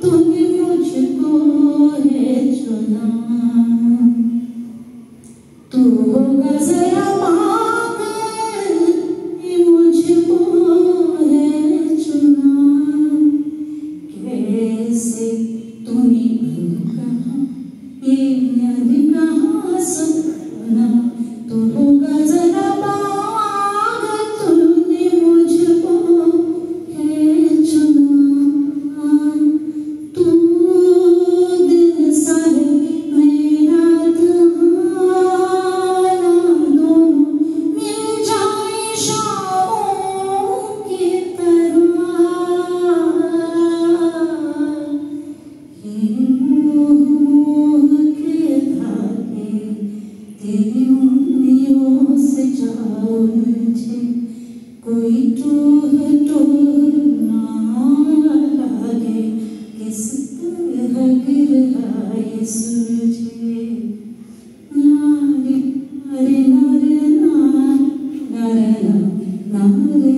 तूने मुझको है चुना, तू होगा जरा पागल, ये मुझको है चुना। कैसे तूने कहा ये याद कहाँ सपना, तू होगा जरा पागल, तूने मुझको है चुना। तू दिल सा है मेरा दीवाना, दोनों मिल जाए शामों की तरह। ये मोह के धागे तेरी उंगलियों से जा उलझे, कोई टूह ना लागे, किस तरह गिर आए सूझे। नारे नारे नारे नारे नारे